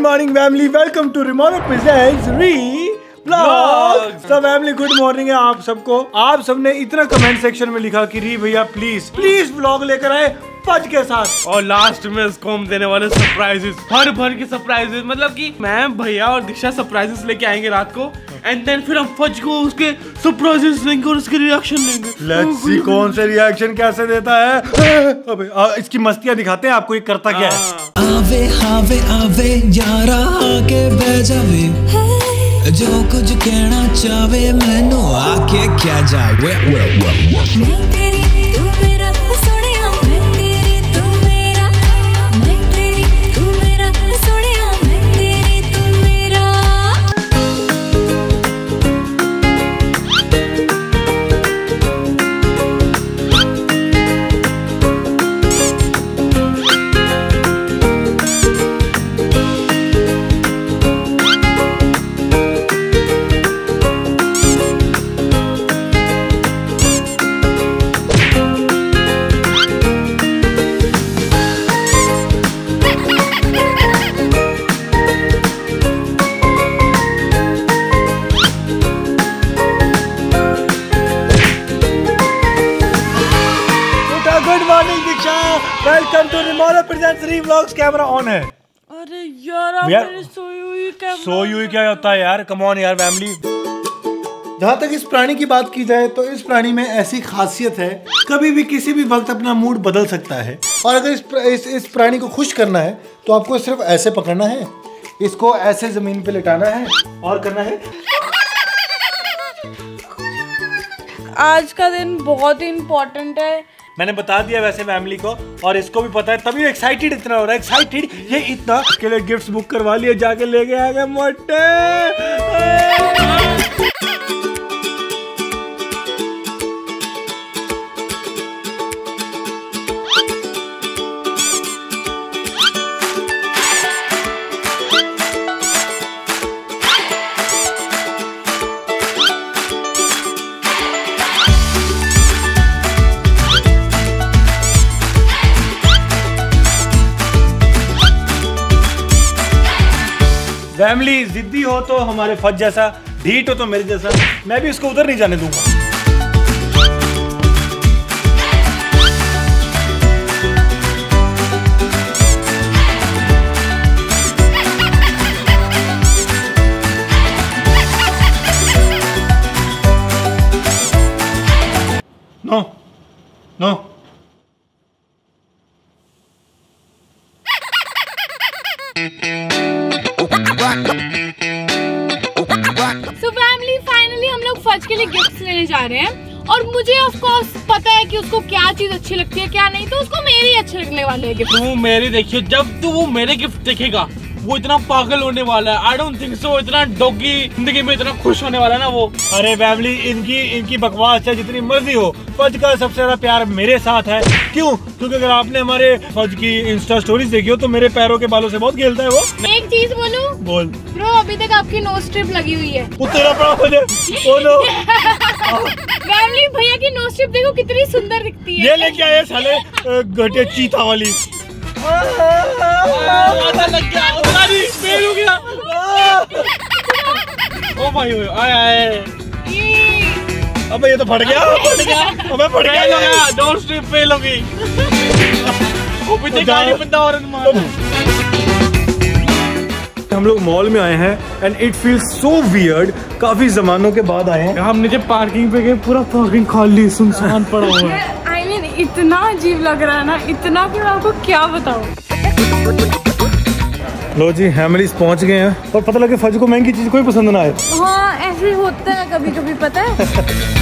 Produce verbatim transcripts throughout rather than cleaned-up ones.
Morning family, welcome to Rimono presents re vlogs. सब family good morning है आप सबको। आप सबने इतना कमेंट सेक्शन में लिखा कि री भैया प्लीज प्लीज व्लॉग लेकर आए फज के साथ, और लास्ट में इसको हम देने वाले सरप्राइजेस, भर भर के सरप्राइजेस। मतलब कि मैं भैया और दीक्षा सरप्राइजेस लेके आएंगे रात को, एंड देन फिर हम फज को उसके सरप्राइजेस लेंगे और उसके रिएक्शन लेंगे। लेट्स सी कौन से रिएक्शन कैसे देता है। अबे आ, इसकी मस्तियां दिखाते हैं आपको ये करता क्या है। आवे आवे आवे यारा आके बह जावे, जो कुछ कहना चाहे मैनू आके क्या जावे। Welcome to Rimono presents re vlogs. Camera on है। अरे यार आप मेरे सोई हुई कैमरा सोई हुई क्या होता है यार, कम ऑन यार फैमिली। जहाँ तक इस प्राणी की बात की जाए तो इस प्राणी में ऐसी खासियत है, कभी भी किसी भी वक्त अपना मूड बदल सकता है। और अगर इस इस, इस प्राणी को खुश करना है तो आपको सिर्फ ऐसे पकड़ना है, इसको ऐसे जमीन पे लिटाना है और करना है। आज का दिन बहुत ही इम्पोर्टेंट है, मैंने बता दिया वैसे फैमिली को, और इसको भी पता है, तभी एक्साइटेड इतना हो रहा है। एक्साइटेड ये इतना के लिए गिफ्ट्स बुक करवा लिए, जाके लेके आ गए मोटे। फैमिली जिद्दी हो तो हमारे फज जैसा, ढीठ हो तो मेरे जैसा, मैं भी इसको उधर नहीं जाने दूंगा। No no so family finally हम लोग फज के लिए गिफ्ट्स लेने जा रहे हैं, और मुझे ऑफ कोर्स पता है कि उसको क्या चीज अच्छी लगती है क्या नहीं, तो उसको मेरी अच्छे लगने वाले हैं गिफ्ट। तू मेरी देखियो, जब तू वो मेरे गिफ्ट देखेगा वो इतना पागल होने वाला है। आई डोंट थिंक सो इतना डॉगी जिंदगी में इतना खुश होने वाला है ना वो। अरे फैमिली इनकी इनकी बकवास है जितनी मर्जी हो, फज का सबसे ज्यादा प्यार मेरे साथ है। क्यों? क्योंकि अगर आपने हमारे फज की इंस्टा स्टोरीज देखी हो तो मेरे पैरों के बालों से बहुत खेलता है वो। एक चीज बोलूं? बोल ब्रो, अभी तक आपकी नोज स्ट्रिप लगी हुई है। वो तेरा बड़ा फज है। ओ नो फैमिली भैया की नोज स्ट्रिप देखो कितनी सुंदर दिखती है। ये लेके आए साले घटिया चीता वाली। लग गया, फेल हो गया। ओ भाई आए आए, अबे ये तो फट गया, फट गया, अबे फट गया, डोर स्ट्रिप फेल हो गई। वो भी तो गाड़ी बंदा और मार। हम लोग मॉल में आए हैं and it feels so weird, काफी जमानों के बाद आए हैं। हम नीचे पार्किंग पे गए, पूरा पार्किंग खाली सुनसान पड़ा हुआ है। आई मीन इतना अजीब लग रहा है ना, इतना कि मैं आपको क्या बताऊं। लो जी हैमलीज पहुंच गए हैं, और पता लगे फज को महंगी चीज कोई पसंद ना आए। हाँ ऐसे होता है कभी कभी, पता है।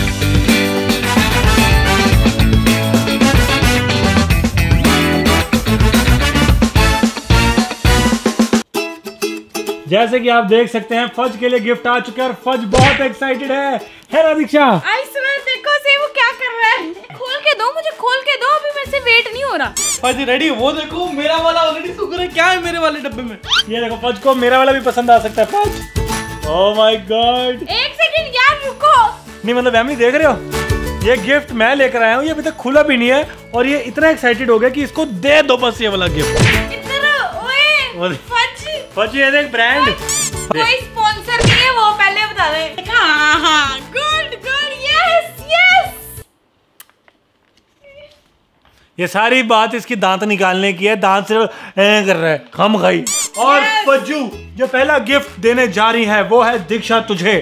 जैसे कि आप देख सकते हैं फज के लिए गिफ्ट आ चुका है, और फज बहुत एक्साइटेड है, है ना दीक्षा? आई स्वेयर, देखो से वो क्या कर रहा है। खोल के दो मुझे, खोल के दो, अभी मेरे से वेट नहीं हो रहा। Fuzz ready? वो देखो मेरा वाला ऑलरेडी सूख रहा है। क्या है मेरे वाले डब्बे में? ये देखो फज को मेरा वाला भी पसंद आ सकता है। फज ओह माय गॉड, एक सेकंड यार रुको। नहीं मतलब फैमिली देख रहे हो, ये गिफ्ट मैं लेकर आया हूँ, ये अभी तक खुला भी नहीं है, और ये इतना एक्साइटेड हो गया कि इसको दे दो बस ये वाला गिफ्ट। इतना ओए फज फज ये देख ब्रांड। कोई स्पॉन्सर नहीं है वो पहले बता दे। हाँ हाँ गुड गुड यस यस। ये सारी बात इसकी दांत निकालने की है, दांत सिर्फ ऐ कर रहा है खम खाई। और yes. फज्जू जो पहला गिफ्ट देने जा रही है वो है दीक्षा तुझे।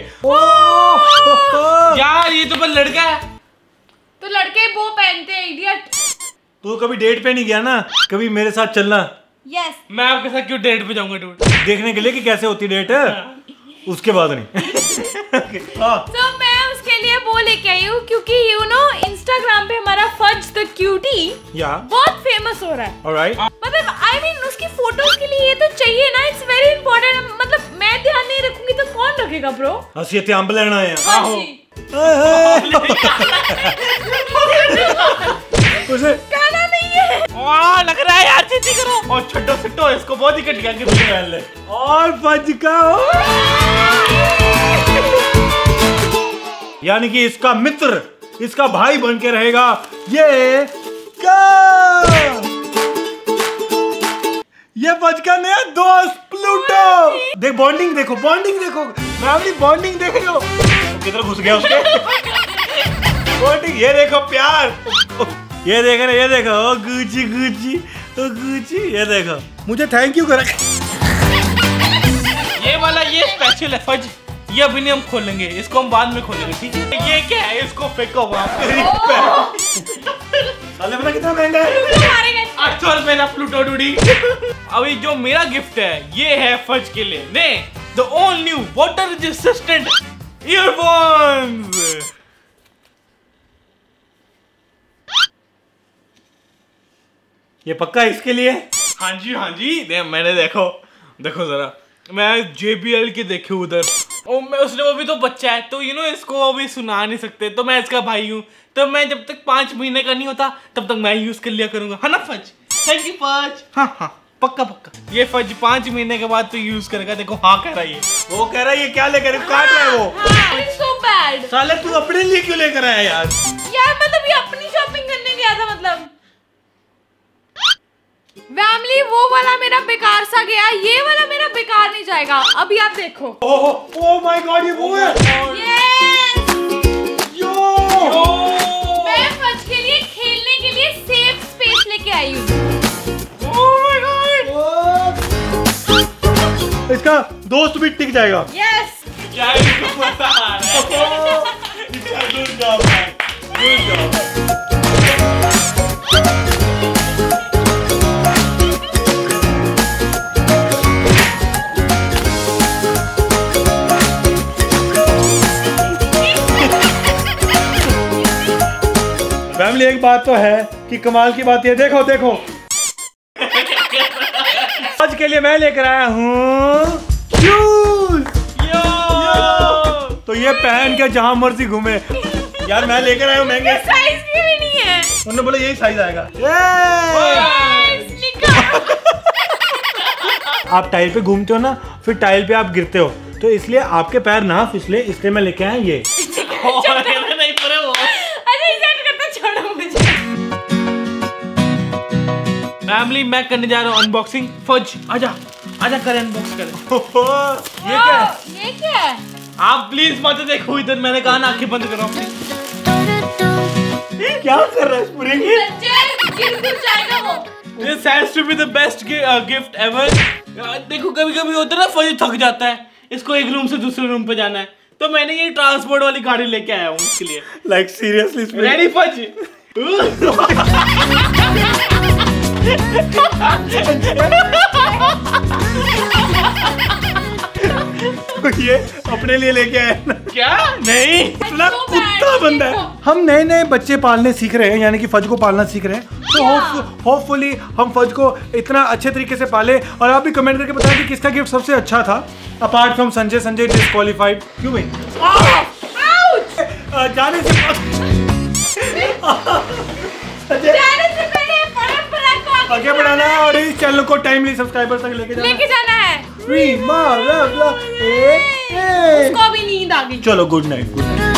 यार ये तो बस लड़का है। तो लड़के वो पहनते हैं इडियट। तू कभी डेट पे नहीं गया ना, कभी मेरे साथ चलना। Yes yes. मैं आपके साथ क्यों डेट पे जाऊंगा डूड? देखने के लिए कि कैसे होती डेट है, उसके बाद नहीं। तो मैं उसके लिए वो लेके आई हूँ क्योंकि यू नो इंस्टाग्राम पे हमारा फज द क्यूटी या बहुत फेमस हो रहा है। ऑलराइट। मतलब आई मीन उसकी फोटोज के लिए ये तो चाहिए ना, इट्स वेरी इंपॉर्टेंट। मतलब मैं ध्यान नहीं रखूंगी तो कौन रखेगा ब्रो? हंसी अंब लेना है। उसे गाना नहीं है। वाह लग रहा है यार, चीटी करो और छड्डो सिट्टो इसको बहुत ही घटिया गिफ्ट पहन ले। और फज का यानी कि इसका मित्र, इसका भाई बन के रहेगा ये का ये फज का नया दोस्त प्लूटो। देख बॉन्डिंग देखो, बॉन्डिंग देखो, फैमिली बॉन्डिंग देख रहे हो किधर घुस गया उसके। बॉन्डिंग ये देखो, प्यार ये देख रहे, ये देखो oh Gucci Gucci oh Gucci, ये देखो मुझे थैंक यू कर। ये वाला ये स्पेशल है फज, ये अभी नहीं हम खोलेंगे, इसको हम बाद में खोलेंगे ठीक है। ये क्या है, इसको फेंको वहाँ। साले पता कितना महंगा है? आठ सौ रुपए ना प्लूटो डूडी। अभी जो मेरा गिफ्ट है ये है फज के लिए ने the all new water resistant earphones. ये पक्का इसके लिए? हाँ जी हाँ जी, दे, मैंने देखो देखो जरा, मैं जे बी एल के देखे उधर, और मैं उसने वो भी तो बच्चा है तो यू नो इसको अभी सुना नहीं सकते, तो मैं इसका भाई हूँ, तो मैं जब तक पाँच महीने का नहीं होता तब तक मैं यूज कर लिया करूंगा, है ना फज? Thank you fudge. हाँ हाँ पक्का पक्का, ये फज पाँच महीने के बाद तो यूज करेगा। देखो हाँ कह रहा है, वो कह रहा है ये क्या लेकर काट रहा है वो। हाँ, so bad. साले तू अपने लिए क्यों लेकर आया यार? यार मतलब ये अपनी शॉपिंग करने गया था मतलब। फैमिली वो वाला मेरा बेकार सा गया, ये वाला मेरा बेकार नहीं जाएगा। अभी आप देखो। ओह ओह माय गॉड, ये वो है। यस यो मैं फज के लिए खेलने के लिए सेफ स्पेस लेके आई हूँ। ओह माय गॉड, इसका दोस्त भी टिक जाएगा। यस क्या इसको पता आ रहा है? Good job man, good job. Family एक बात तो है कि कमाल की बात ये देखो देखो आज के लिए मैं लेकर आया हूँ शूज। यो तो ये पहन के जहां मर्जी घूमे। यार मैं लेकर आया हूँ महंगे, साइज की भी नहीं है। उन्होंने बोला यही साइज आएगा। आप टाइल पे घूमते हो ना, फिर टाइल पे आप गिरते हो, तो इसलिए आपके पैर ना फिसले, इसलिए मैं लेके आया ये। नहीं पड़े वो। फैमिली मैं करने जा रहा हूँ अनबॉक्सिंग। फज आजा आजा करें अनबॉक्स करें। ये क्या है? ये क्या है? आप प्लीज मत देखो इधर, मैंने कहा ना आंखें बंद करो अपनी। क्या कर रहा है स्प्रिंग? गिर गिर जाएगा वो। This has to be the best gift ever। देखो कभी कभी होता है ना फज थक जाता है, इसको एक रूम से दूसरे रूम पे जाना है, तो मैंने ये ट्रांसपोर्ट वाली गाड़ी लेके आया हूँ इसके लिए। Like seriously spring? Ready Fuzz? ये अपने लिए लेके आए ना? क्या नहीं इतना कुत्ता बंदा है। हम नए नए बच्चे पालने सीख रहे हैं, यानी कि फज को पालना सीख रहे हैं, तो होपफुली हम फज को इतना अच्छे तरीके से पाले। और आप भी कमेंट करके बताएं कि किसका गिफ्ट सबसे अच्छा था apart from Sanjay. Sanjay disqualified क्यों भाई? जाने से जाने से पहले परंपरा को आगे बढ़ाना है और इस चैनल को टाइमली सब्सक्राइबर तक लेके जाना लेके जाना है। फ्री माँ उसको भी नींद आ गई। चलो गुड नाइट, गुड नाइट।